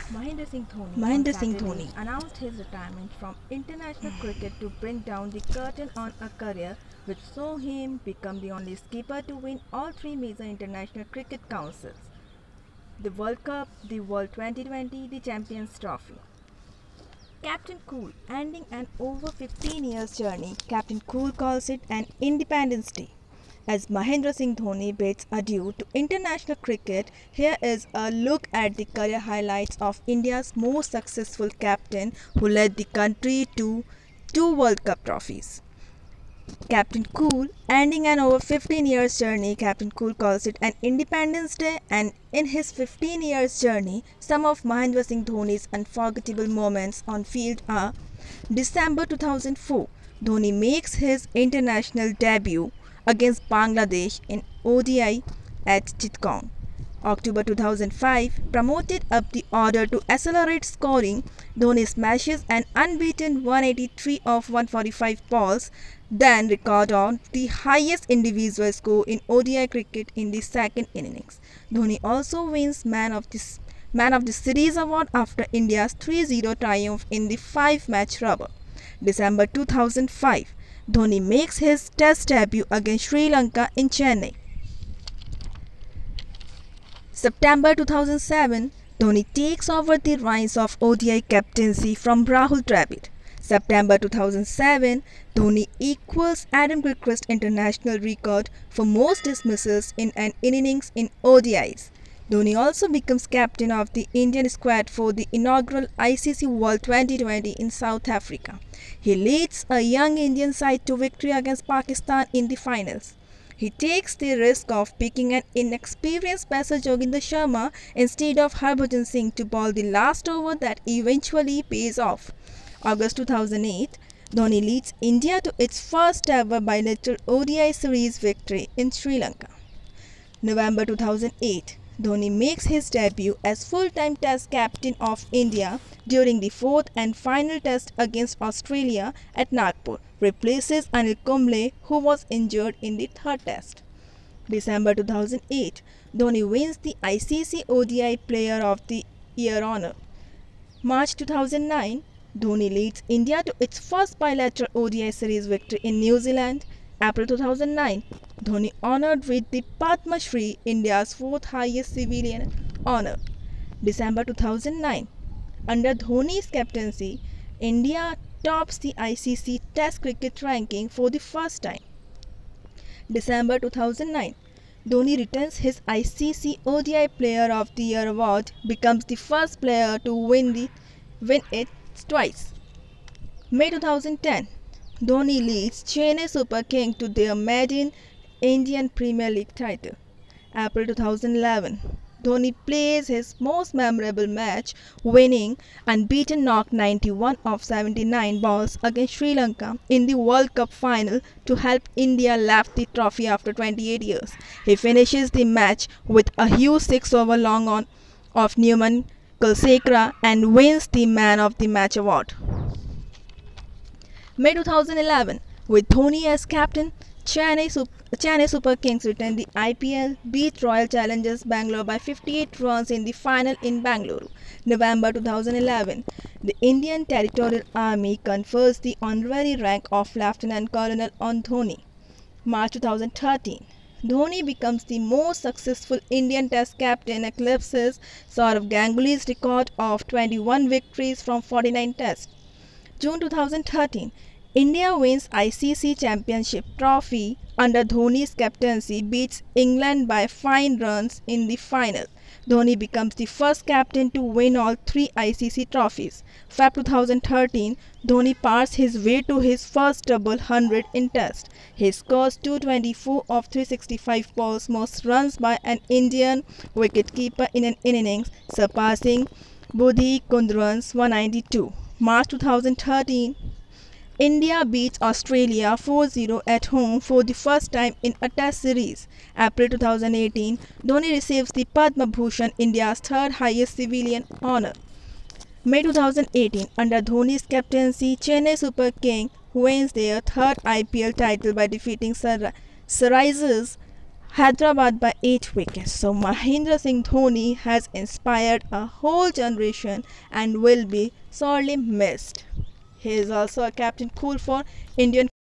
Mahendra Singh Dhoni announced his retirement from international cricket to bring down the curtain on a career which saw him become the only skipper to win all three major international cricket councils: the World Cup, the World 2020, the Champions Trophy. Captain Cool, ending an over 15 years journey, Captain Cool calls it an Independence Day. As Mahendra Singh Dhoni bids adieu to international cricket, here is a look at the career highlights of India's most successful captain who led the country to two World Cup trophies. Captain Cool, ending an over 15 years journey, Captain Cool calls it an Independence Day, and in his 15 years journey, some of Mahendra Singh Dhoni's unforgettable moments on field are: December 2004, Dhoni makes his international debut against Bangladesh in ODI at Chittagong. October 2005, promoted up the order to accelerate scoring, Dhoni smashes an unbeaten 183 of 145 balls, then record on the highest individual score in ODI cricket in the second innings. Dhoni also wins Man of the Series award after India's 3-0 triumph in the 5-match rubber. December 2005, Dhoni makes his Test debut against Sri Lanka in Chennai. September 2007, Dhoni takes over the reins of ODI captaincy from Rahul Dravid. September 2007, Dhoni equals Adam Gilchrist's international record for most dismissals in an innings in ODIs. Dhoni also becomes captain of the Indian squad for the inaugural ICC World 2020 in South Africa. He leads a young Indian side to victory against Pakistan in the finals. He takes the risk of picking an inexperienced pacer Joginder Sharma instead of Harbhajan Singh to bowl the last over that eventually pays off. August 2008, Dhoni leads India to its first ever bilateral ODI series victory in Sri Lanka. November 2008, Dhoni makes his debut as full-time Test captain of India during the fourth and final Test against Australia at Nagpur, replaces Anil Kumble, who was injured in the third Test. December 2008, Dhoni wins the ICC ODI Player of the Year honour. March 2009, Dhoni leads India to its first bilateral ODI series victory in New Zealand. April 2009, Dhoni honoured with the Padma Shri, India's fourth highest civilian honour. December 2009, under Dhoni's captaincy, India tops the ICC Test cricket ranking for the first time. December 2009, Dhoni retains his ICC ODI Player of the Year award, becomes the first player to win it twice. May 2010, Dhoni leads Chennai Super Kings to their maiden Indian Premier League title. April 2011, Dhoni plays his most memorable match, winning unbeaten knock 91 of 79 balls against Sri Lanka in the World Cup final to help India lift the trophy after 28 years. He finishes the match with a huge 6-over long on of Newman Kulsekara and wins the Man of the Match award. May 2011, with Dhoni as captain, Chennai Super Kings retain the IPL, beat Royal Challengers Bangalore by 58 runs in the final in Bangalore. November 2011, the Indian Territorial Army confers the honorary rank of Lieutenant Colonel on Dhoni. March 2013, Dhoni becomes the most successful Indian Test captain, eclipses Sourav Ganguly's record of 21 victories from 49 Tests. June 2013, India wins ICC Championship trophy under Dhoni's captaincy, beats England by 5 runs in the final. Dhoni becomes the first captain to win all 3 ICC trophies. Feb 2013, Dhoni parts his way to his first double 100 in Test. He scores 224 of 365 balls, most runs by an Indian wicketkeeper in an innings, surpassing Budhi Kundran's 192. March 2013, India beats Australia 4-0 at home for the first time in a Test series. April 2018, Dhoni receives the Padma Bhushan, India's third highest civilian honour. May 2018, under Dhoni's captaincy, Chennai Super Kings wins their third IPL title by defeating Sunrisers Hyderabad by 8 wickets. So Mahendra Singh Dhoni has inspired a whole generation and will be sorely missed. He is also a captain cool for Indian